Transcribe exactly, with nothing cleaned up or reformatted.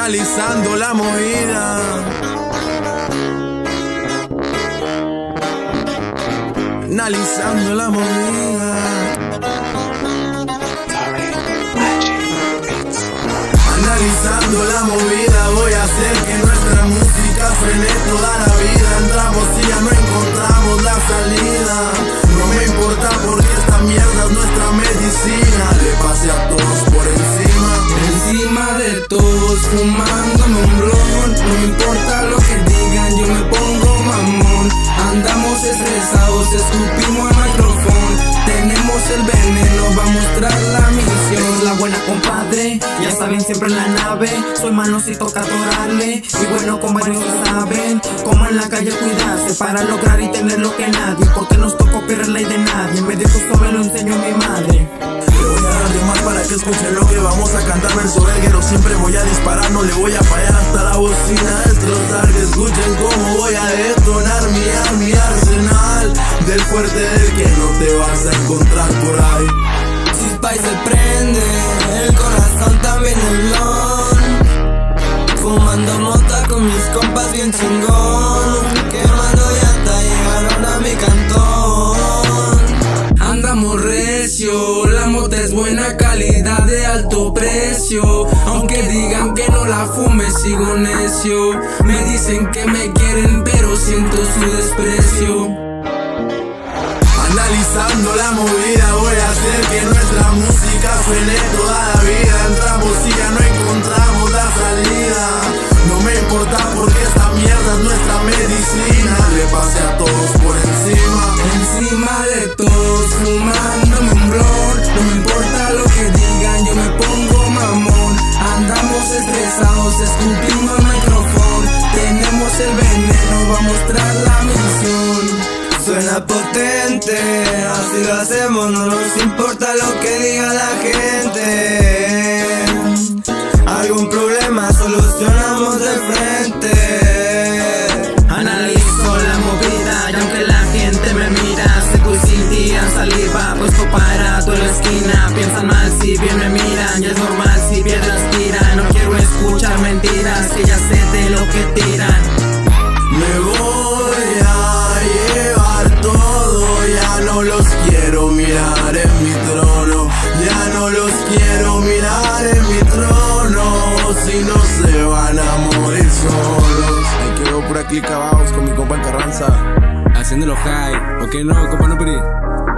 analizando la movida. Analizando la movida. Analizando la movida, voy a hacer que nuestra música frene toda la vida. Entramos y ya no encontramos la salida. No me importa porque esta mierda es nuestra medicina. Le pase a todos por encima. Encima de todos, fumándome un blunt. No me importa lo que digan, yo me pongo mamón. Andamos estresados, escupimos al micrófono. Tenemos el veneno, va a mostrar la misión. Es la buena, compadre, ya saben, siempre en la nave. Soy malo si toca atorarle, y bueno, con varios que saben como en la calle cuidarse para lograr y tener lo que nadie. Porque nos tocó copiar la ley de nadie. Me dijo esto, me lo enseñó mi madre. Le voy a dar de más para que escuchen lo que vamos a cantar. Verso verguero, siempre voy a disparar, no le voy a fallar hasta la bocina destrozar. Que escuchen cómo voy a detonar mi, mi arsenal del fuerte del que no te vas a encontrar por ahí. Chispa y se prende, el corazón también el blon. Fumando mota con mis compas bien chingón. Quemando llanta, llegaron a mi cantón. Andamos recio, la mota es buena calidad de alto precio. Aunque digan que no la fume, sigo necio. Me dicen que me quieren, pero siento su desprecio. Analizando la movida, voy a hacer que nuestra música suene toda la vida. Entramos y ya no encontramos la salida. No me importa porque esta mierda es nuestra medicina. Le pase a todos por encima. Encima de todos, fumándome un blunt. No me importa lo que digan, yo me pongo mamón. Andamos estresados, escupimos el micrófono. Tenemos el veneno, va a mostrar la misión. Suena potente, así lo hacemos, no nos importa lo que diga la gente. Algún problema solucionamos de frente. Analizo la movida y aunque la gente me mira, sé que sin día saliva puesto para toda la esquina. Piensan mal si bien me miran, y es normal si piedras tiran. No quiero escuchar mentiras, que ya sé de lo que tiran. Me voy a llevar todo, ya no los quiero mirar en mi trono. Ya no los quiero mirar en mi trono, si no se van a morir solos. Ahí quedó pura clica abajo con mi compa en Carranza. Haciéndolo high, ok no, compa no peri.